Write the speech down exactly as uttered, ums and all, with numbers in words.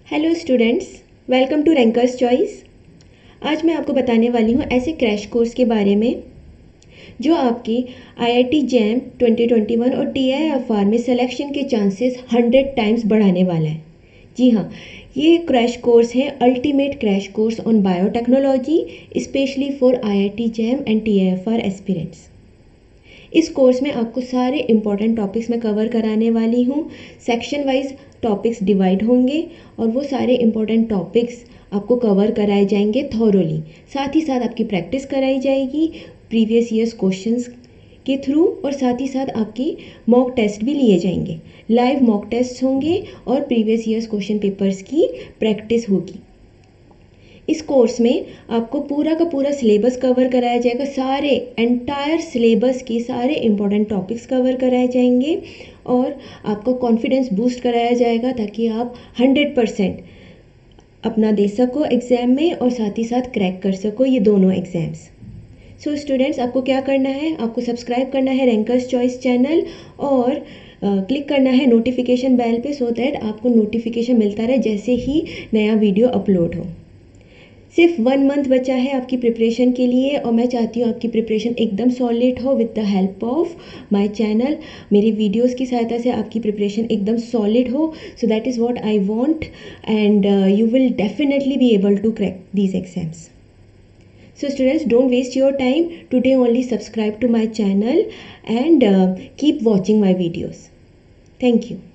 Hello students, welcome to Rankers Choice. आज मैं आपको बताने वाली हूँ ऐसे क्रैश कोर्स के बारे में जो आपकी IIT JAM twenty twenty one और टीआईएफआर में सिलेक्शन के चांसेस हंड्रेड टाइम्स बढ़ाने वाला है। जी हाँ, ये क्रैश कोर्स है ultimate crash course on biotechnology, specially for IIT JAM and TIFR aspirants. इस कोर्स में आपको सारे इम्पॉर्टेंट टॉपिक्स मैं कवर कराने वाली हूँ। सेक्शन वाइज टॉपिक्स डिवाइड होंगे और वो सारे इम्पॉर्टेंट टॉपिक्स आपको कवर कराए जाएंगे थॉरोली। साथ ही साथ आपकी प्रैक्टिस कराई जाएगी प्रीवियस ईयर्स क्वेश्चंस के थ्रू, और साथ ही साथ आपकी मॉक टेस्ट भी लिए जाएंगे। लाइव मॉक टेस्ट होंगे और प्रीवियस ईयर्स क्वेश्चन पेपर्स की प्रैक्टिस होगी। इस कोर्स में आपको पूरा का पूरा सिलेबस कवर कराया जाएगा। सारे एंटायर सिलेबस के सारे इम्पोर्टेंट टॉपिक्स कवर कराए जाएंगे और आपको कॉन्फिडेंस बूस्ट कराया जाएगा ताकि आप हंड्रेड परसेंट अपना दे सको एग्ज़ाम में और साथ ही साथ क्रैक कर सको ये दोनों एग्ज़ाम्स। सो स्टूडेंट्स, आपको क्या करना है, आपको सब्सक्राइब करना है रैंकर्स चॉइस चैनल और क्लिक uh, करना है नोटिफिकेशन बेल पे, सो दैट आपको नोटिफिकेशन मिलता रहे जैसे ही नया वीडियो अपलोड हो। सिर्फ वन मंथ बचा है आपकी प्रिपरेशन के लिए और मैं चाहती हूँ आपकी प्रिपरेशन एकदम सॉलिड हो with the help of my channel. मेरे वीडियोस की सहायता से आपकी प्रिपरेशन एकदम सॉलिड हो। So that is what I want and you will definitely be able to crack these exams. So students, don't waste your time. Today only subscribe to my channel and uh, keep watching my videos. Thank you.